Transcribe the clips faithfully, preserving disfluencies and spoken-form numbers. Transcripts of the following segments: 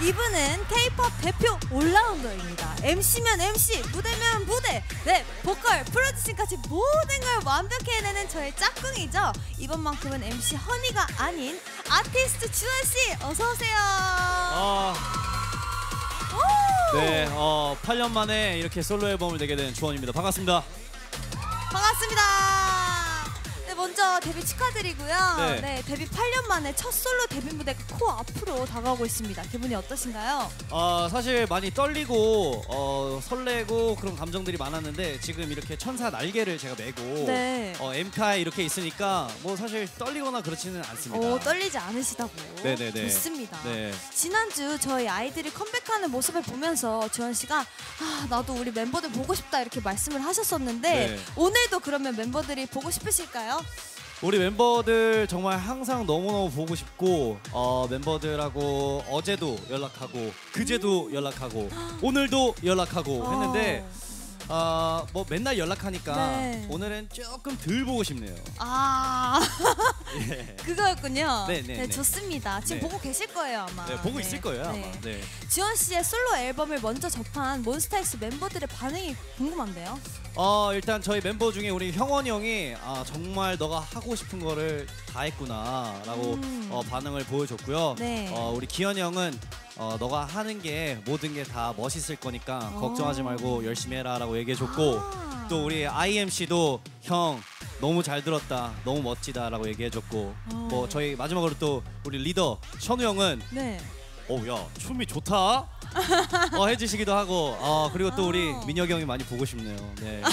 이분은 K-팝 대표 올라운더입니다. 엠씨면 엠씨, 무대면 무대, 랩, 보컬, 프로듀싱까지 모든 걸 완벽히 해내는 저의 짝꿍이죠. 이번만큼은 엠씨 허니가 아닌 아티스트 주원씨 어서오세요. 어... 네, 어, 팔 년 만에 이렇게 솔로 앨범을 내게 된 주원입니다. 반갑습니다. 반갑습니다. 네, 먼저 데뷔 축하드리고요. 네. 네, 데뷔 팔 년 만에 첫 솔로 데뷔 무대가 코앞으로 다가오고 있습니다. 기분이 어떠신가요? 어, 사실 많이 떨리고 어, 설레고 그런 감정들이 많았는데 지금 이렇게 천사 날개를 제가 메고 네. 어, 엠카에 이렇게 있으니까 뭐 사실 떨리거나 그렇지는 않습니다. 오, 떨리지 않으시다고. 네네네. 좋습니다. 네. 지난주 저희 아이들이 컴백하는 모습을 보면서 주원 씨가 아, 나도 우리 멤버들 보고 싶다 이렇게 말씀을 하셨었는데 네. 오늘도 그러면 멤버들이 보고 싶으실까요? 우리 멤버들 정말 항상 너무너무 보고 싶고 어, 멤버들하고 어제도 연락하고 그제도 음. 연락하고 오늘도 연락하고 어. 했는데 어, 뭐 맨날 연락하니까 네. 오늘은 조금 덜 보고 싶네요. 아 예. 그거였군요. 네, 네, 네, 네. 좋습니다. 지금 네. 보고 계실 거예요 아마. 네, 보고 네. 있을 거예요 아마. 네. 네. 지원 씨의 솔로 앨범을 먼저 접한 몬스타엑스 멤버들의 반응이 궁금한데요. 어 일단 저희 멤버 중에 우리 형원이 형이 아, 정말 너가 하고 싶은 거를 다 했구나라고 음. 어, 반응을 보여줬고요. 네. 어, 우리 기현이 형은 어, 너가 하는 게 모든 게 다 멋있을 거니까 오. 걱정하지 말고 열심히 해라라고 얘기해줬고 아. 또 우리 아이엠씨도 형 너무 잘 들었다 너무 멋지다라고 얘기해줬고 어. 뭐 저희 마지막으로 또 우리 리더 션우 형은 네. 어야 춤이 좋다 어, 해주시기도 하고 어, 그리고 또 우리 아. 민혁이 형이 많이 보고 싶네요. 네.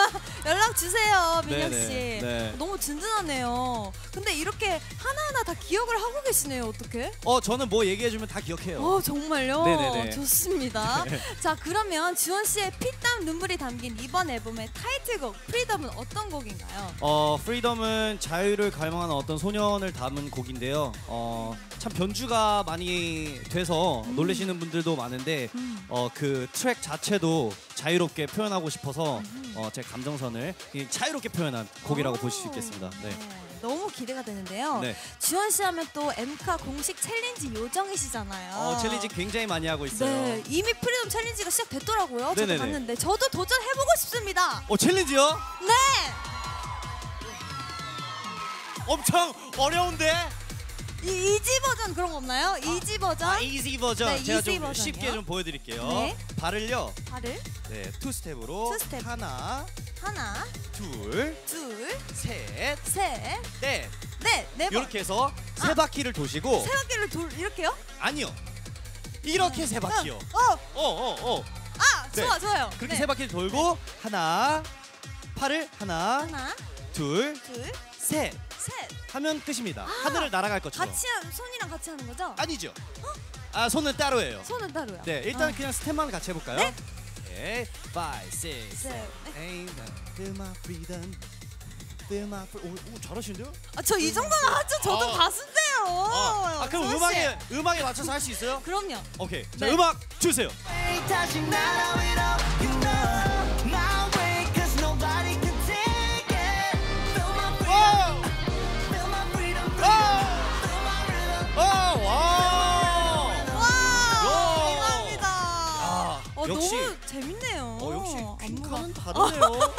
연락 주세요, 민혁 씨. 네네, 네. 너무 든든하네요. 근데 이렇게 하나하나 다 기억을 하고 계시네요. 어떻게? 어 저는 뭐 얘기해주면 다 기억해요. 어 정말요? 네네네. 좋습니다. 자 그러면 지원 씨의 피땀 눈물이 담긴 이번 앨범의 타이틀곡 프리덤은 어떤 곡인가요? 어 프리덤은 자유를 갈망하는 어떤 소년을 담은 곡인데요. 어 참 변주가 많이 돼서 음. 놀라시는 분들도 많은데 음. 어 그 트랙 자체도 자유롭게 표현하고 싶어서 음. 어, 제 감정선을 이 자유롭게 표현한 곡이라고 보실 수 있겠습니다. 네. 너무 기대가 되는데요. 네. 지원 씨 하면 또 엠카 공식 챌린지 요정이시잖아요. 어, 챌린지 굉장히 많이 하고 있어요. 네, 이미 프리덤 챌린지가 시작됐더라고요. 저도 네네네. 봤는데 저도 도전해보고 싶습니다. 어 챌린지요? 네. 엄청 어려운데? 이 이지 버전 그런 거 없나요? 이지 버전? 아, 이지 버전. 네, 제가 이지 좀 버전이요. 쉽게 좀 보여드릴게요. 네. 발을요. 발을 네, 투 스텝으로 투 스텝. 하나, 하나, 둘, 둘, 셋, 셋, 넷. 넷, 네 번. 이렇게 해서 세 바퀴를 도시고 세 바퀴를 돌 이렇게요? 아니요. 이렇게 세 바퀴요. 어, 어, 어, 어. 아, 네. 좋아, 좋아요. 그렇게 네. 세 바퀴를 돌고 하나, 팔을 하나, 하나, 둘, 둘, 셋 셋. 하면 끝입니다. 아, 하늘을 날아갈 것처럼. 같이 하, 손이랑 같이 하는 거죠? 아니죠. 아, 손은 따로예요. 손은 따로요. 네, 일단 아. 그냥 스텝만 같이 해볼까요? 네. 네, five, six, 셋, seven, eight, feel my freedom, feel my free. 오, 오 잘하시는데요? 아, 저 이 정도는 하죠. 저도 아. 가수인데요. 아, 아 그럼 지원 씨. 음악에 음악에 맞춰서 할 수 있어요? 그럼요. 오케이. 자, 네. 음악 주세요. 다시 날아 위로 you know my way cause nobody can take it feel my freedom feel my freedom feel my rhythm 아, 와! 와, 야. 감사합니다. 아, 어, 역시 너무 재밌네요. 어, 역시 안무가. 퀸카는 다르네요.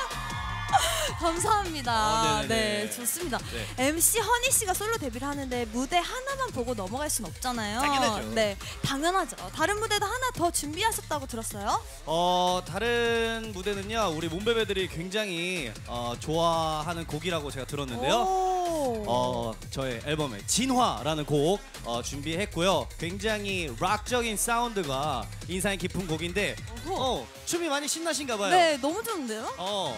감사합니다. 아, 네네네. 네, 좋습니다. 네. 엠씨 허니 씨가 솔로 데뷔를 하는데 무대 하나만 보고 넘어갈 순 없잖아요. 당연하죠. 네, 당연하죠. 다른 무대도 하나 더 준비하셨다고 들었어요. 어, 다른 무대는요. 우리 몬베베들이 굉장히 어, 좋아하는 곡이라고 제가 들었는데요. 오. 어, 저의 앨범에 진화라는 곡 어, 준비했고요. 굉장히 락적인 사운드가 인상이 깊은 곡인데 어허. 어, 춤이 많이 신나신가 봐요. 네, 너무 좋은데요? 어,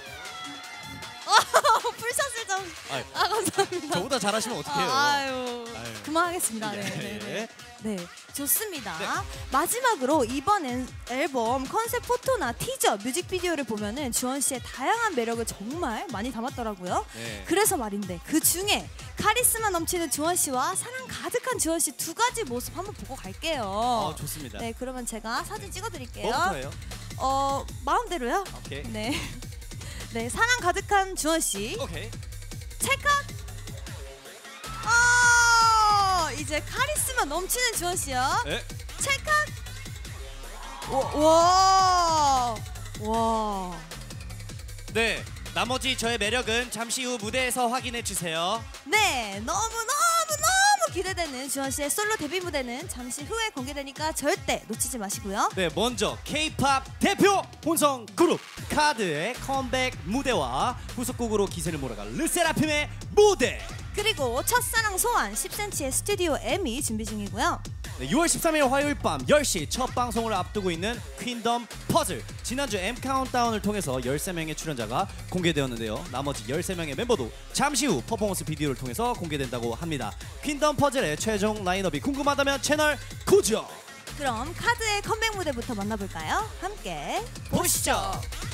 풀샷을 좀. 아유, 아, 감사합니다. 저보다 잘하시면 어떡해요. 아, 아유. 아유. 그만하겠습니다. 네, 예. 네, 네. 네, 좋습니다. 네. 마지막으로 이번 앨- 앨범 컨셉 포토나 티저, 뮤직비디오를 보면은 주원 씨의 다양한 매력을 정말 많이 담았더라고요. 네. 그래서 말인데 그 중에 카리스마 넘치는 주원 씨와 사랑 가득한 주원 씨 두 가지 모습 한번 보고 갈게요. 어, 좋습니다. 네, 그러면 제가 사진 찍어드릴게요. 뭐부터예요? 어, 마음대로요. 오케이. 네, 네, 사랑 가득한 주원 씨. 오케이. 찰칵. 아, 이제 카리스마 넘치는 주원 씨요. 네. 찰칵. 와. 와. 네. 나머지 저의 매력은 잠시 후 무대에서 확인해 주세요. 네, 너무 너무 너무 기대되는 주원 씨의 솔로 데뷔 무대는 잠시 후에 공개되니까 절대 놓치지 마시고요. 네, 먼저 K-팝 대표 혼성 그룹 카드의 컴백 무대와 후속곡으로 기세를 몰아갈 르세라핌의 무대. 그리고 첫사랑 소환 십 센티미터의 스튜디오 M이 준비 중이고요. 네, 유월 십삼일 화요일 밤 열 시 첫 방송을 앞두고 있는 퀸덤 퍼즐. 지난주 M 카운트다운을 통해서 열세 명의 출연자가 공개되었는데요. 나머지 열세 명의 멤버도 잠시 후 퍼포먼스 비디오를 통해서 공개된다고 합니다. 퀸덤 퍼즐의 최종 라인업이 궁금하다면 채널 고정. 그럼 카드의 컴백 무대부터 만나볼까요? 함께 보시죠.